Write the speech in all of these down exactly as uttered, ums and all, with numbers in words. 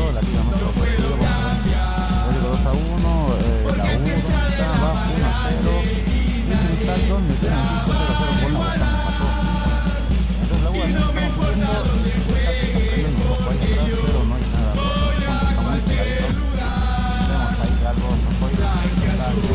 partido, la liga no se lo partido, dos a uno, eh, la U está abajo uno a cero, y Cristal donde tienen cinco cero cero con la Boca mató. Entonces la U está subiendo, está perdiendo un poco ahí atrás, pero no hay nada, los puntos están muy pegaditos. Vemos ahí algo, no fue, algo,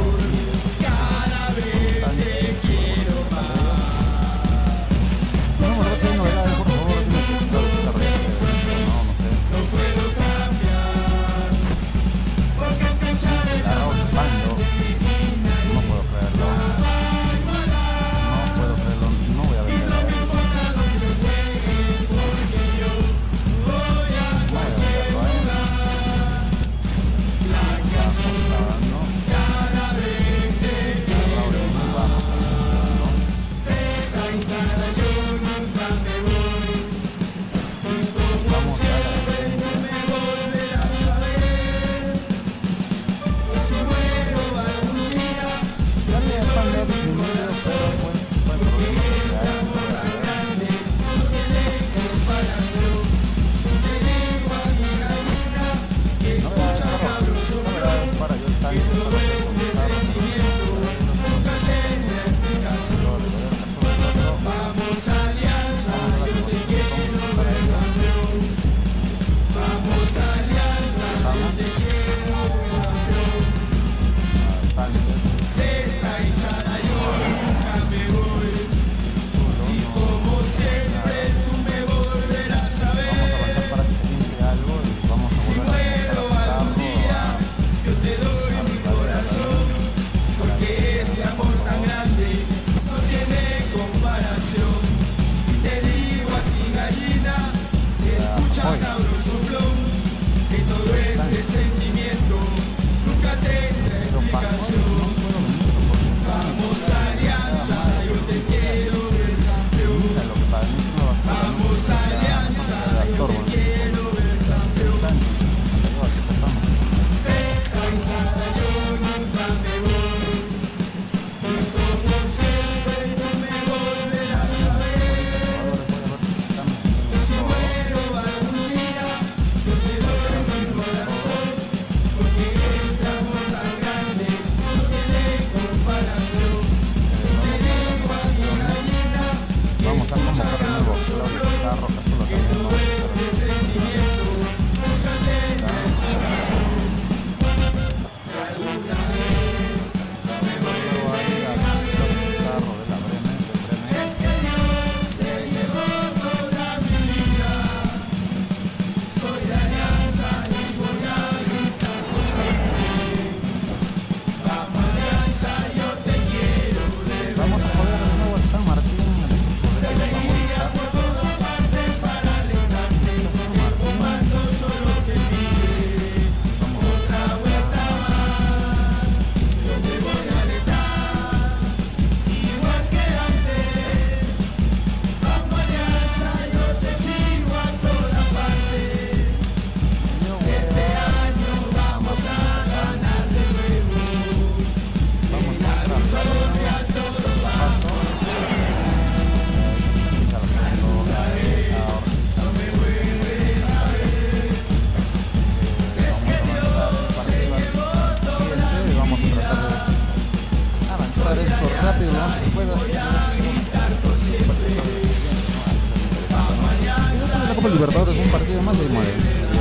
Libertadores, un partido más de nueve.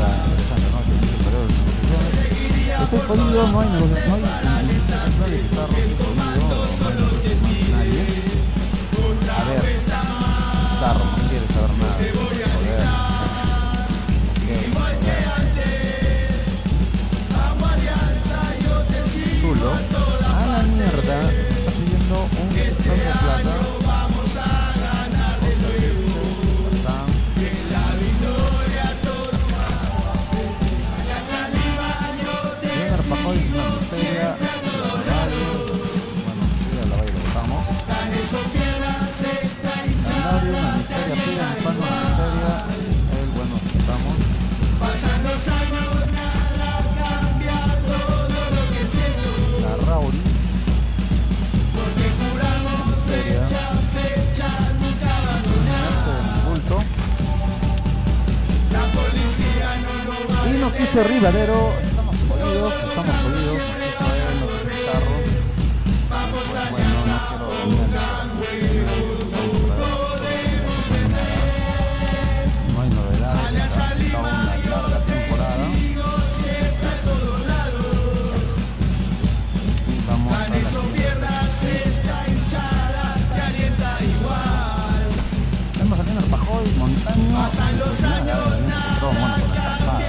Estoy jodido, no hay negociación, no hay nadie que está roto, no hay nadie. A ver, Zarro no quiere saber nada. Joder. Ok, Zulo, a la mierda, está pidiendo un montón de plata. Bueno, ¿qué dice Rivadero? Estamos jodidos, estamos jodidos. Israel, los carros. Bueno, no quiero venir no hay novedades. Está una larga temporada. Y vamos a la Vamos a tener Pajoy, Montaño. Pasan los años, todo bueno con la escapada.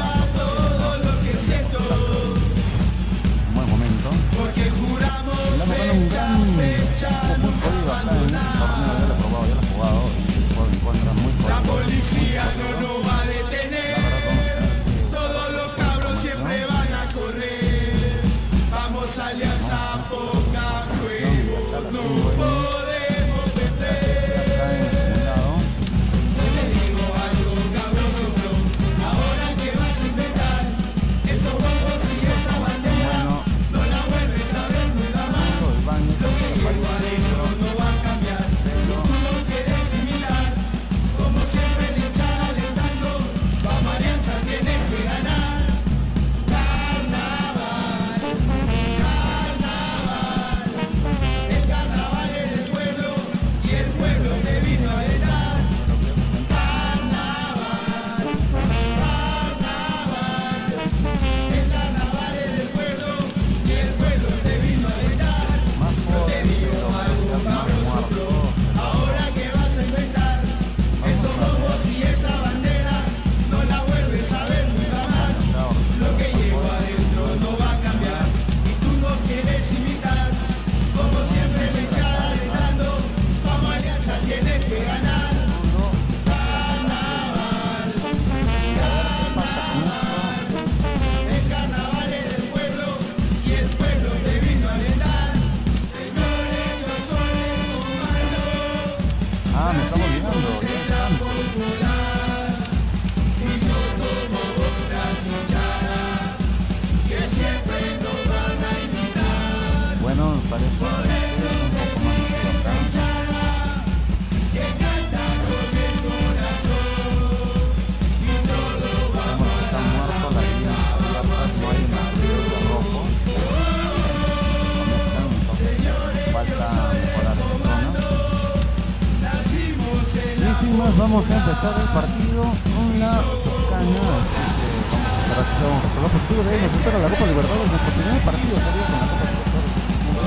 Un buen momento. Estamos con un gran muy jodido acá en este torneo. Ya lo he probado, ya lo he jugado y lo encuentran muy jodido. La policía no nos va a detener. Todos los cabros siempre van a correr. Vamos a Alianza, ponga juego. No podemos perder. Vamos a empezar el partido con la Toscana. Para que sea un resultado positivo de ellos. Espera la Copa Libertadores. Nuestro primer partido sería con la Copa Libertadores.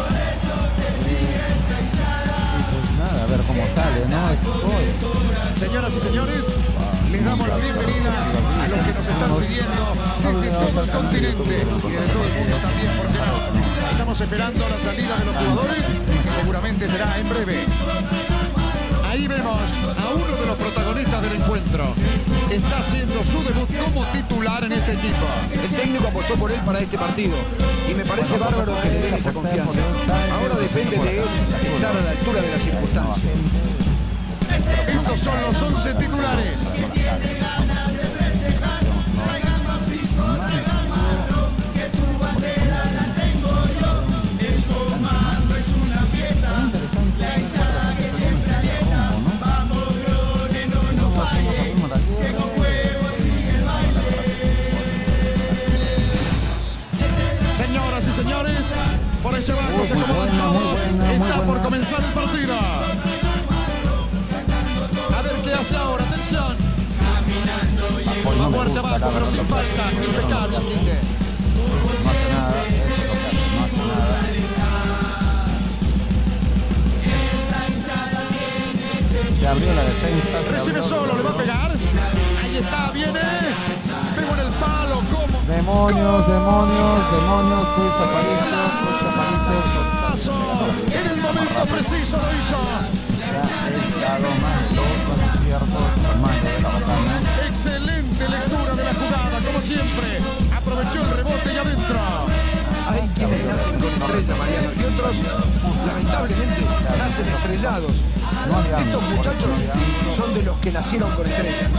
Y pues nada, a ver cómo sale, ¿no? Señoras y señores, les damos la bienvenida a los que nos están siguiendo desde todo el continente y de todo el mundo también, porque no. Estamos esperando la salida de los jugadores, que seguramente será en breve. Ahí vemos a uno de los protagonistas del encuentro. Está haciendo su debut como titular en este equipo. El técnico apostó por él para este partido y me parece bárbaro que le den esa confianza. Ahora depende de él estar a la altura de las circunstancias. Estos son los once titulares. Señoras y señores, por ese barco se acomodan todos. Está por comenzar el partido. A ver qué hace ahora, atención. Por la fuerte abajo, pero sin falta. Impecable, así que. No hace nada, no hace nada. Se abrió la defensa. Recibe solo, le va a pegar. Ahí está, viene. Pego en el palo, ¿cómo? Demonios, demonios, demonios. Pues Aparicio, pues Aparicio. En el momento preciso lo hizo. Excelente lectura de la jugada, como siempre. Aprovechó el rebote y adentro. Hay quienes nacen con estrella, Mariano, y otros, lamentablemente, nacen estrellados. Estos muchachos son de los que nacieron con estrella.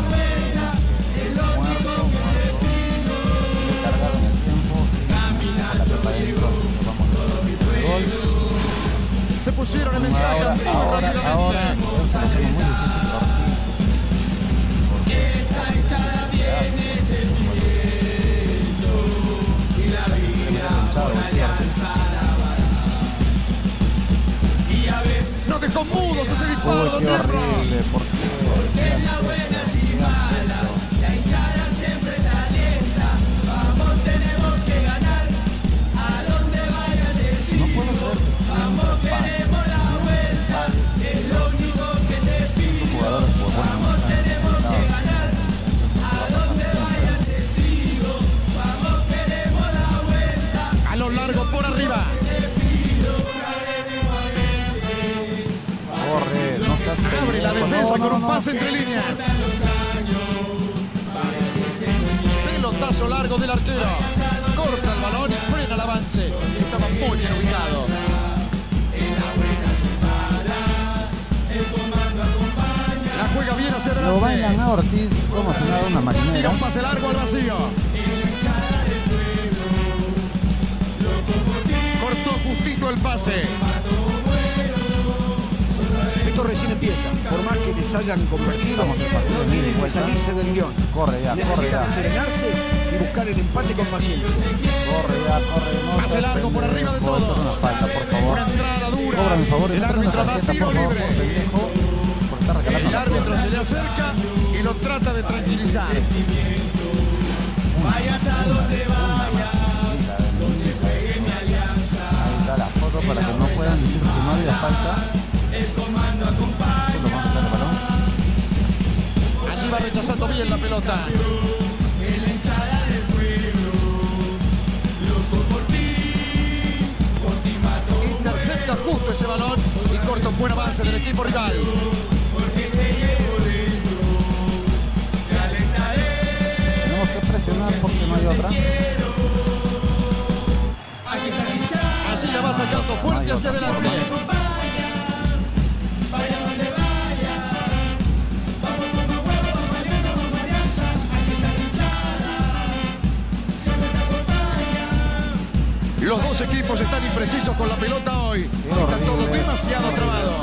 Se pusieron en ventaja. Ahora, ahora, ahora es muy difícil partir. Porque esta hinchada tiene sentimiento. Pablo qué Cerro. horrible, ¿por qué? ¿Qué han hecho? ¿Qué han hecho? No puedo creer que siempre pase. Estos jugadores, pues bueno, no están necesitados. A lo largo por arriba. Corre, no seas Abre la pendejo, defensa no, con no, un no. pase entre líneas. Pelotazo largo del arquero. Corta el balón y frena el avance. Estaba muy bien ubicado. La juega bien hacia Lo bailan adelante. a Ortiz como si nada una Tira marinera. un pase largo al vacío. Cortó justito el pase. Esto recién empieza. Por más que les hayan convertido, Estamos en partido no de tienen que vuelta. salirse del guión. Corre ya, corre Necesitan ya. serenarse y buscar el empate con paciencia. Corre ya, corre. No Pase seas largo por pendejo. arriba de Esto todo. es una falta, por favor. Una entrada dura. Cobra mi favor y El no una árbitro da tarjeta, tiro por favor, libre. por pendejo. Por estar regalando El la árbitro pierna. se le acerca y lo trata de tranquilizar. Vayas a donde vayas. Ahí está la foto para que no puedan decir que no había falta. Solo vamos a dar el balón. Allí va rechazando bien la pelota. Intercepta justo ese balón y corta un buen avance del equipo rival. Tenemos que presionar porque no hay otra. Así la va sacando fuerte hacia adelante. Los dos equipos están imprecisos con la pelota hoy. Está todo demasiado trabado.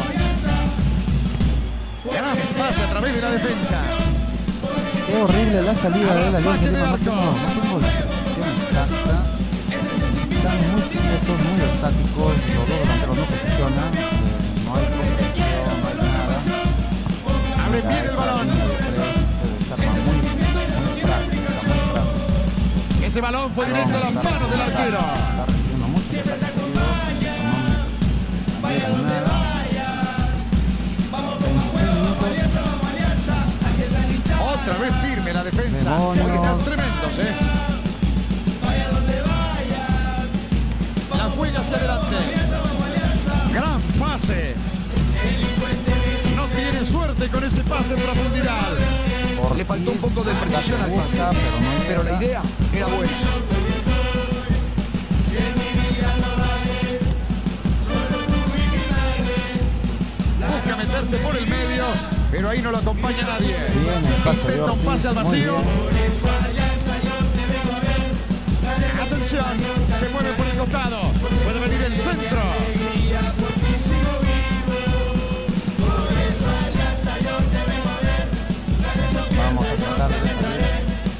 Gran pase a través de la defensa. Qué horrible la salida de la Saque de Alianza Lima. No arco. tengo, no tengo la sensación exacta. Están muy quietos, muy estáticos. Los dos delanteros no posicionan. Eh, no hay contención, no hay nada. Abre bien el balón. La línea de tres se desarma muy, muy práctica, muy práctica. Ese balón fue directo a las manos del arquero. Está recibiendo muchos ataques seguidos, no llega nada. Otra vez firme la defensa. Demonios. Hoy están tremendos, ¿eh? La juega hacia adelante. Gran pase. No tiene suerte con ese pase en profundidad. Le faltó un poco de precisión al pase, pero la idea era buena. Busca meterse por el medio, pero ahí no lo acompaña nadie. Bien, el pase de Intenta un pase al Ortiz, muy vacío. bien. Atención, se mueve por el costado. Puede venir el centro. Vamos a tratar de salir.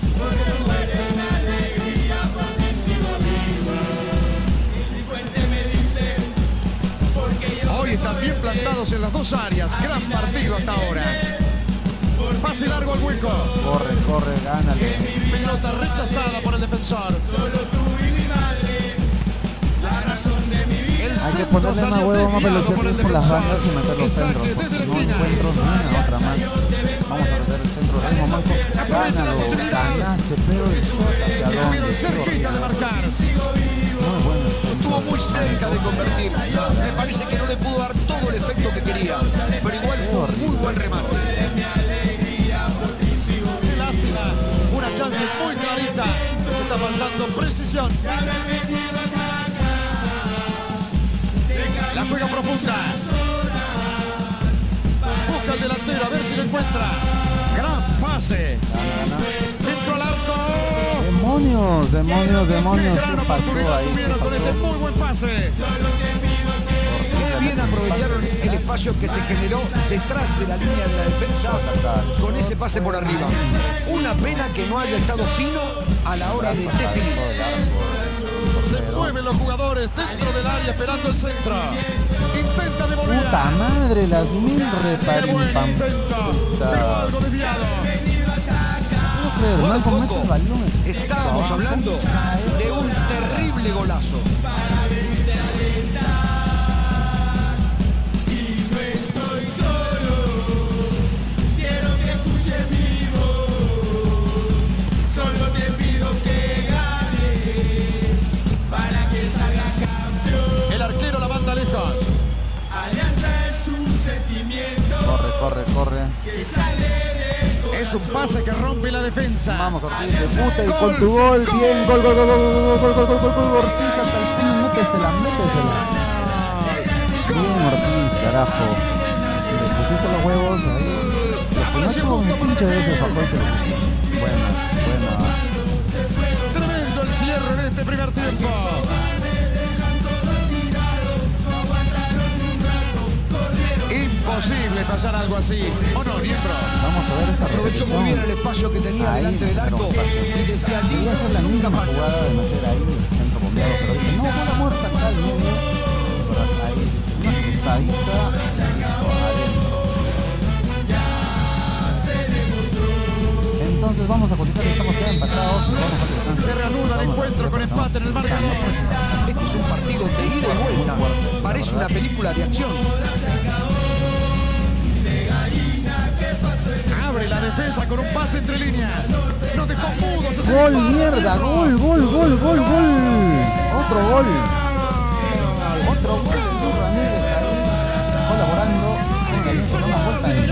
Hoy están bien plantados en las dos áreas. Gran partido hasta ahora. Pase largo al hueco. Corre, corre, gánale. Pelota rechazada por el defensor. El Hay que centro ponerle más salió huevo, más desviado por velocidad el por las defensor. bandas y meter los Y saque centros. desde Porque la no esquina. encuentro ni una otra más. Vamos a meter el centro del momento. Aprovecha la Gánalo, posibilidad. ganaste, pero el shot hacia dónde. Estuvieron Qué cerquita de horrible. marcar. Muy bueno el centro. Estuvo muy cerca de convertir. Me parece que no le pudo dar todo el efecto que quería, pero igual fue un muy buen remate. Qué lástima. Una chance muy clarita. Se está faltando precisión. La juega profunda. Busca al delantero a ver si lo encuentra. Gran pase. Dentro al arco. Demonios, demonios, demonios. Gran ¿Qué pasó oportunidad ahí? ¿Qué tuvieron con este pasó? muy buen pase. Bien aprovecharon el espacio que se generó detrás de la línea de la defensa con ese pase por arriba. Una pena que no haya estado fino a la hora de definir. Se mueven los jugadores dentro del área esperando el centro. Intenta devolver. Puta madre, las mil reparimpan. Pero algo desviado. No creer, no comete el balón. Estábamos hablando de un terrible golazo. El arquero la manda lejos. Corre, corre, corre. Es un pase que rompe la defensa. Vamos, Ortiz, de puta y con tu gol. Bien, gol, gol, gol, gol, gol, gol, gol, gol, gol, gol, Ortiz hasta el fin, métesela, métesela. Bien, Ortiz, carajo. Le pusiste los huevos ahí. Le poniste un pinche de ese factor que lo pusiste. Buena, buena. Tremendo el cierre de este primer tiempo. Imposible fallar algo así. ¿O no, Niembro? Vamos a ver esa Aprovechó muy bien el espacio que tenía ahí, delante del arco y desde allí quería hacer la nunca misma falla. jugada de meter ahí el centro bombeado, pero dije, no, bola muerta acá al medio. Pero ahí, una cruzadita, listo, adentro. Entonces vamos a cotizar, estamos ya empatados. Vamos a descansar. Se reanuda el encuentro con empate en el marcador. Este es un partido de ida y vuelta. Parece una película de acción. Abre la defensa con un pase entre líneas. No dejó mudos ese Gol, disparo. mierda, gol, gol, gol, gol, gol. Otro gol. Otro gol de Luis Ramírez ahí, colaborando. También con una vuelta de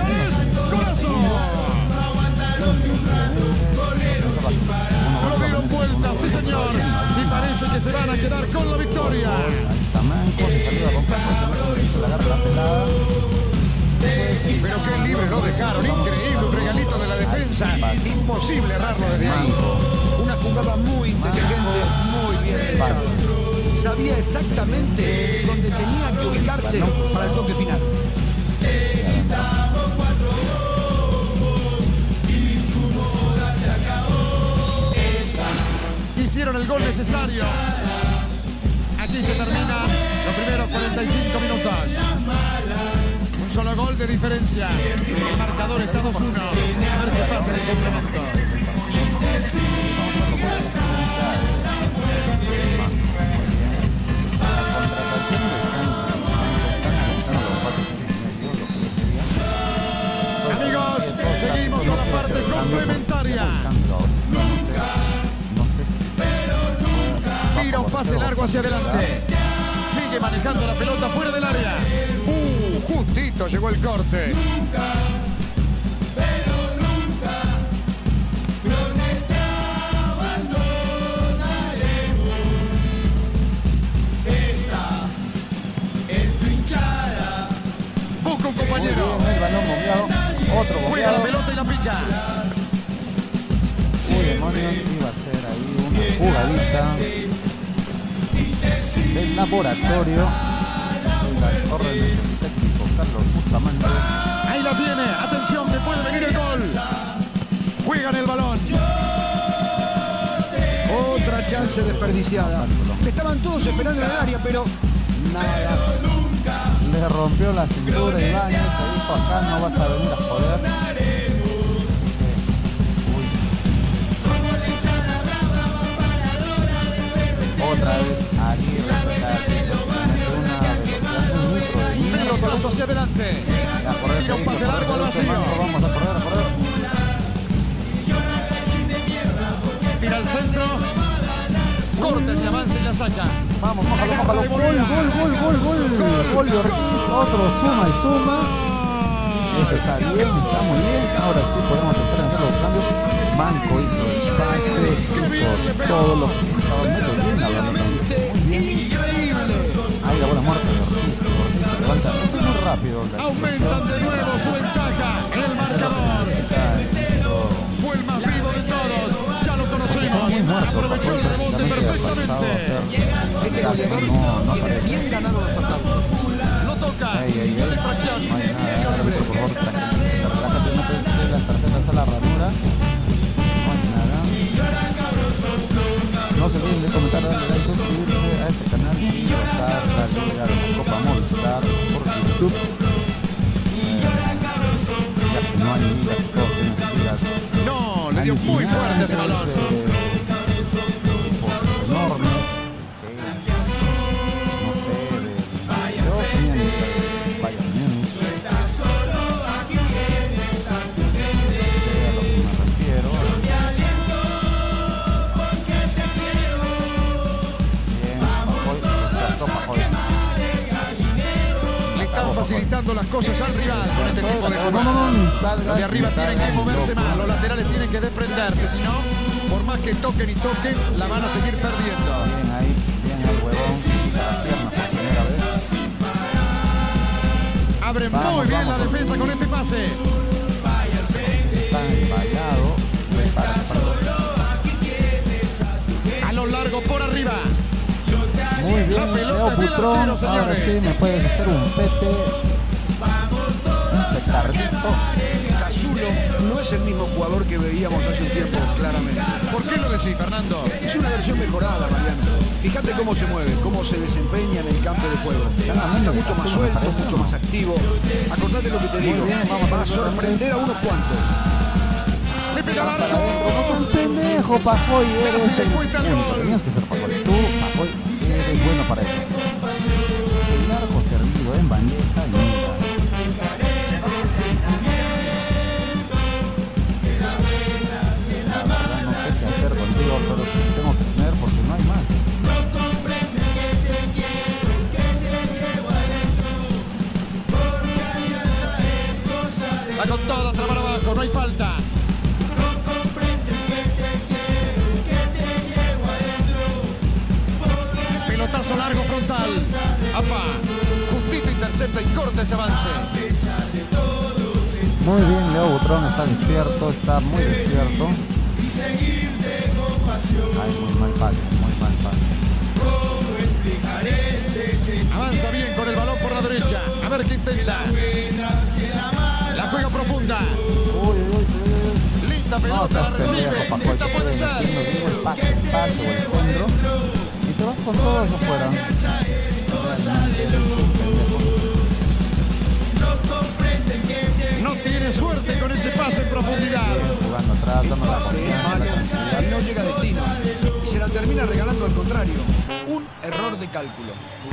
Lo dieron vuelta, sí señor. Y parece que se van a quedar con la victoria. Ahí está Manco, se saluda con Paco, se le agarra la pelada. Pero qué libre lo dejaron. Increíble, un regalito de la defensa. Imposible errarlo desde ahí. Una jugada muy inteligente, muy bien pensada. Sabía exactamente dónde tenía que ubicarse para el toque final. Hicieron el gol necesario. Aquí se termina los primeros cuarenta y cinco minutos. Un solo gol de diferencia. El marcador está dos uno. A ver qué pasa en el complemento. Amigos, seguimos con la parte complementaria. Tira un pase largo hacia adelante. Sigue manejando la pelota fuera del área. Uh, justito llegó el corte. Busca un compañero. El balón bombeado, otro Juega la bombeado. pelota y la pica. Uy, demonios, iba a ser ahí una jugadita del laboratorio de las órdenes del técnico Carlos Bustamante. Ahí la tiene. Atención, que puede venir el gol. Juegan el balón. Otra chance desperdiciada. Estaban todos esperando en el área, pero nada. Le rompió la cintura Ibáñez, se dijo acá no vas a venir a joder. Uy. Otra vez Aguirre, una velocidad, un litro de Pelotazo hacia adelante. Tira un pase largo al vacío. Vamos a correr, a correr. Tira al centro. Corta ese avance y la saca. Vamos, mójalo, mójalo. Gol, gol, gol, gol, gol. Gol de Ortiz, otro suma y suma. Eso está bien, está muy bien. Ahora sí podemos empezar a hacer los cambios. Manco hizo el pase, hizo todo lo que estaba metiendo bien la bola. Muy bien. Ahí la bola muerta de Ortiz. Ortiz se levanta. Eso es muy rápido. Aumentan de nuevo su ventaja en el marcador. Fue el más vivo de todos. Ya lo conocemos. Aprovechó el rebote perfectamente. Este goleador tiene bien ganado los aplausos. Lo toca. Sin fracción. No hay nada. Árbitro, por favor, relájate, no te las tarjetas a la ranura. No hay nada. No se olviden de comentar, darle like, suscribirse. grande ese balón. Enorme. No sé, de... Yo tenía ni Bayern Múnich. Sé a lo que me refiero. Bien, Pajoy, descartó Pajoy. Le están facilitando las cosas al rival con este tipo de No, no, no, jugadas. ni salgan, Los de arriba ni tienen que salgan, moverse loco. más, los laterales tienen que desprenderse, si no, por más que toquen y toquen, la van a seguir perdiendo. Bien ahí, bien el huevón, quita las piernas por primera vez. Abren Vamos, muy bien vamos. la defensa con este pase. Está empallado. Prepara, prepara. A lo largo por arriba. Muy bien, La pelota Leo del Butrón. arquero, Ahora señores. sí me puedes hacer un pete. Un petardito. Casulo no es el mismo jugador que veíamos hace un tiempo, claramente. ¿Por qué lo decís, Fernando? Es una versión mejorada, Mariano. Fíjate cómo se mueve, cómo se desempeña en el campo de juego. Está mucho más suelto, mucho más activo. Acordate lo que te digo. bien, vamos a Va a ver, sorprender a unos cuantos. Le pega al Para arco. adentro. No seas pendejo, Pajoy. Eres Casi le el... cuenta el Bueno, gol. tenías que ser Pajoy. Tú, Pajoy, eres bueno para eso. El arco servido en bandeja y mira. La verdad no sé qué hacer contigo, pero tengo que tener porque no hay más. Va con todo, trabar abajo, no hay falta. Pelotazo largo frontal. Apa. Justito intercepta y corta ese avance. Muy bien, Leo Butrón está despierto, está muy despierto. Ay, muy mal pase, muy mal pase. Avanza bien con el balón por la derecha. A ver qué intenta. La juega profunda. Uy, uy, uy, uy. Linda No, pelota, seas la recibe. pendejo, Pajoy. Esta puede ser. Metiendo bien el pase, el pase o el centro. Y te vas con todo eso afuera. Realmente eres un pendejo. No tiene suerte con ese pase en profundidad. Bien, jugando atrás, dando la Pase confianza, malo la tranquilidad. y no llega a destino. Y se la termina regalando al contrario. Un error de cálculo.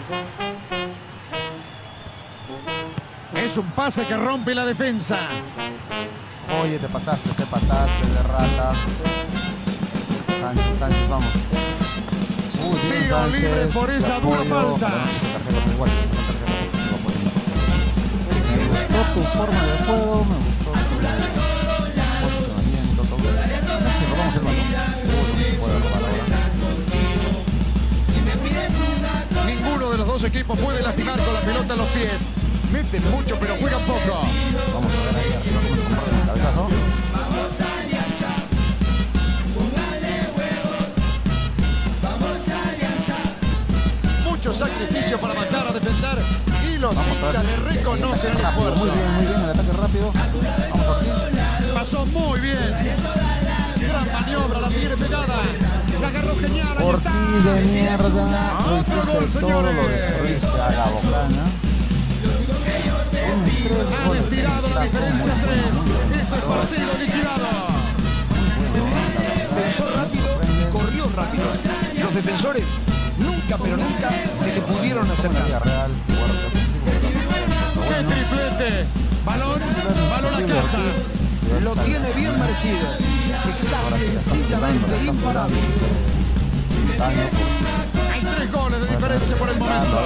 Es un pase que rompe la defensa. Oye, te pasaste, te pasaste de rata. Sánchez, Sánchez, vamos. Muy bien, Tiro Sánchez. libre por esa dura Apoyo. falta. Ojalá no se tarjeta, pero igual, no tarjeta porque sigo apoyando. Me gustó tu forma de juego, me gustó tu posicionamiento, todo. Si robamos el balón, uy, no se puede robar ahora. Ninguno de los dos equipos puede lastimar con la pelota en los pies. Meten mucho, pero juegan poco. Vamos a ver ahí arriba cómo se compra el cabezazo. Mucho sacrificio para matar a defender. Y los Vamos a hinchas ver. le reconocen el Rápido, esfuerzo. muy bien, muy bien, el ataque rápido. Vamos Ortiz. Pasó muy bien. Gran maniobra, la tiene pegada. La agarró genial. ahí está. Ortiz de mierda. Lo Otro gol, hiciste todo, lo señores. destruiste a la bocana. Tienes tres Han goles. estirado la diferencia a tres. Este partido liquidado. Pensó rápido y corrió rápido. Los defensores nunca, pero nunca se le pudieron acercar. Real, fuerte, ofensivo, pero ¡Qué bueno. triplete! Balón, balón a casa. Lo tiene bien merecido. Está sencillamente imparable. Hay tres goles de diferencia por el momento.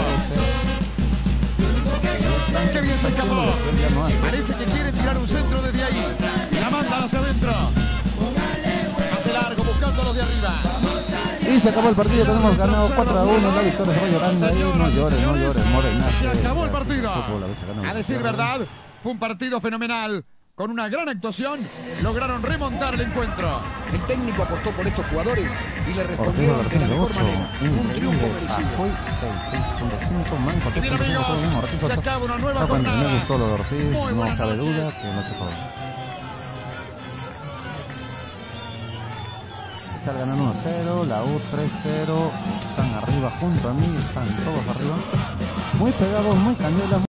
¡Qué bien se escapó! Parece que quiere tirar un centro desde ahí. La mandan hacia adentro. Hace largo, buscando a los de arriba. Y se acabó el partido, tenemos ganado cuatro a uno, la victoria se va llorando ahí, no llores, no llores, Morena. Se acabó el partido. A decir verdad, fue un partido fenomenal. Con una gran actuación, lograron remontar el encuentro. El técnico apostó por estos jugadores y le respondieron de la mejor manera. Un triunfo merecido. Y bien, amigos, se acaba una nueva jornada. Me gustó lo de Ortiz, Muy no buenas cabe noches. duda que no se jode. Están ganando uno cero, la U tres cero, están arriba junto a mí, están todos arriba. Muy pegados, muy candelas.